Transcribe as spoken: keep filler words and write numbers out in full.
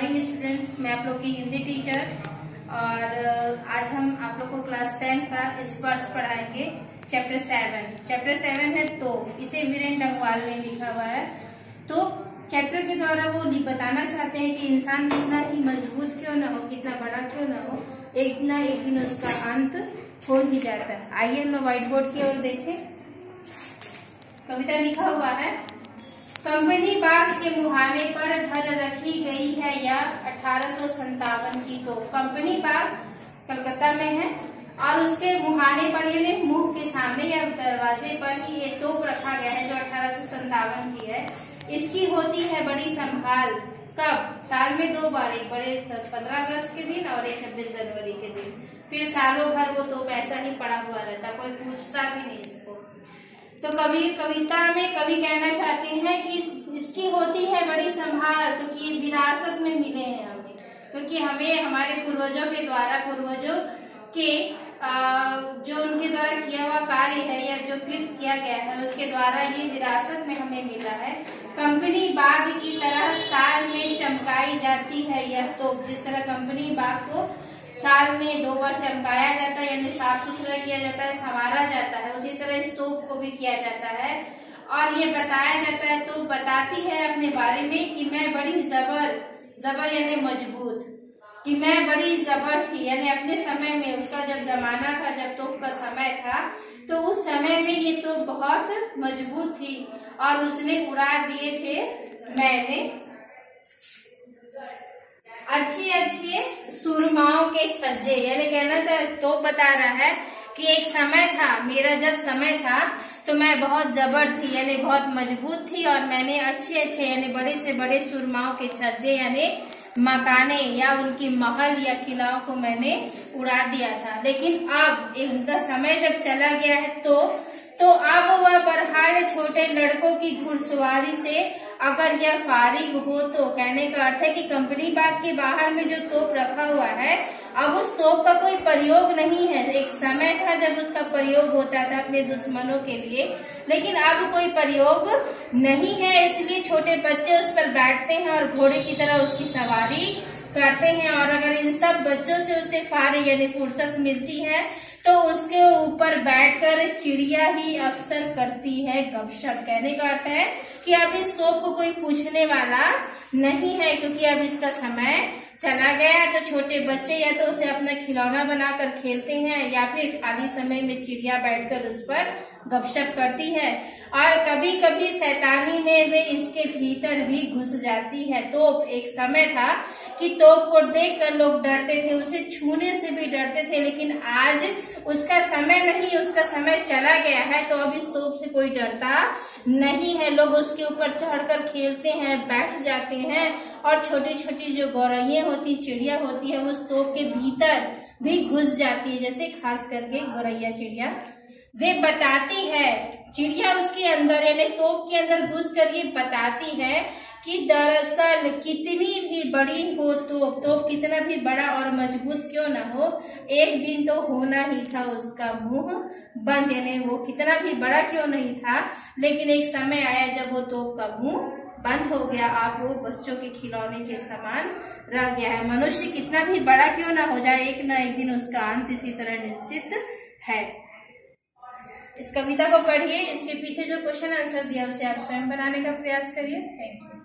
Morning students, मैं आप लोग की हिंदी टीचर और आज हम आप लोग को क्लास टेन का स्पर्श पढ़ाएंगे। चैप्टर सेवन चैप्टर सेवन है तो इसे वीरेन डंगवाल ने लिखा हुआ है। तो चैप्टर के द्वारा वो बताना चाहते हैं कि इंसान कितना ही मजबूत क्यों ना हो, कितना बड़ा क्यों ना हो, एक ना एक दिन उसका अंत हो ही जाता है। आइए हम लोग व्हाइट बोर्ड की ओर देखें। कविता लिखा हुआ है, कंपनी बाग के मुहाने पर धर रखी गई है यह अठारह सौ संतावन की। तो कंपनी बाग कलकत्ता में है और उसके मुहाने पर यानी मुंह के सामने या दरवाजे पर ही ये तोप रखा गया है जो अठारह सौ संतावन की है। इसकी होती है बड़ी संभाल कब? साल में दो बार, एक बड़े पंद्रह अगस्त के दिन और एक छब्बीस जनवरी के दिन। फिर सालों भर वो तोप ऐसा ही पड़ा हुआ रहता, कोई पूछता भी नहीं इसको। तो कवि कविता में कवि कहना चाहते हैं कि इसकी होती है बड़ी संभाल, क्योंकि ये विरासत में मिले हैं हमें, क्योंकि हमें हमारे पूर्वजों के द्वारा पूर्वजों के आ, जो उनके द्वारा किया हुआ कार्य है या जो कृत किया गया है उसके द्वारा ये विरासत में हमें मिला है। कंपनी बाग की तरह साल में चमकाई जाती है यह तो, जिस तरह कंपनी बाग को साल में दो बार चमकाया जाता है यानी साफ सुथरा किया जाता है, संवारा जाता है, उसी तरह इस तोप को भी किया जाता है। और ये बताया जाता है, तो बताती है अपने बारे में कि मैं बड़ी जबर जबर यानी मजबूत, कि मैं बड़ी जबर थी यानी अपने समय में, उसका जब जमाना था, जब तोप का समय था, तो उस समय में ये तो बहुत मजबूत थी और उसने उड़ा दिए थे मैंने अच्छे अच्छे सुरमाओं के छज्जे। यानी कहना था तो बता रहा है कि एक समय था, मेरा जब समय था तो मैं बहुत जबर थी यानी बहुत मजबूत थी और मैंने अच्छे अच्छे यानी बड़े से बड़े सुरमाओं के छज्जे यानी मकाने या उनकी महल या किलाओं को मैंने उड़ा दिया था। लेकिन अब इनका समय जब चला गया है तो तो अब वह बरहाल छोटे लड़कों की घुड़सवारी से अगर यह फारिग हो, तो कहने का अर्थ है कि कंपनी बाग के बाहर में जो तोप रखा हुआ है अब उस तोप का कोई प्रयोग नहीं है। एक समय था जब उसका प्रयोग होता था अपने दुश्मनों के लिए, लेकिन अब कोई प्रयोग नहीं है, इसलिए छोटे बच्चे उस पर बैठते हैं और घोड़े की तरह उसकी सवारी करते हैं। और अगर इन सब बच्चों से उसे फारिग यानी फुर्सत मिलती है तो उसके ऊपर बैठकर चिड़िया ही अक्सर करती है गपशप। कहने का अर्थ है कि अब इस तोप को कोई पूछने वाला नहीं है, क्योंकि अब इसका समय चला गया। तो छोटे बच्चे या तो उसे अपना खिलौना बनाकर खेलते हैं या फिर खाली समय में चिड़िया बैठकर उस पर गपशप करती है। और कभी कभी शैतानी में वे इसके भीतर भी घुस जाती है। तोप एक समय था कि तोप को देखकर लोग डरते थे, उसे छूने से भी डरते थे, लेकिन आज उसका समय नहीं, उसका समय चला गया है। तो अब इस तोप से कोई डरता नहीं है, लोग उसके ऊपर चढ़कर खेलते हैं, बैठ जाते हैं और छोटी छोटी जो गौरैया होती, चिड़िया होती है, उस तोप के भीतर भी घुस जाती है। जैसे खास करके गौरैया चिड़िया वे बताती है, चिड़िया उसके अंदर यानी तोप के अंदर घुस कर ये बताती है कि दरअसल कितनी भी बड़ी हो तोप, तोप कितना भी बड़ा और मजबूत क्यों ना हो, एक दिन तो होना ही था उसका मुंह बंद। यानी वो कितना भी बड़ा क्यों नहीं था, लेकिन एक समय आया जब वो तोप का मुंह बंद हो गया, आप वो बच्चों के खिलौने के समान रह गया है। मनुष्य कितना भी बड़ा क्यों ना हो जाए, एक ना एक दिन उसका अंत इसी तरह निश्चित है। इस कविता को पढ़िए, इसके पीछे जो क्वेश्चन आंसर दिया उसे आप स्वयं बनाने का प्रयास करिए। Thank you.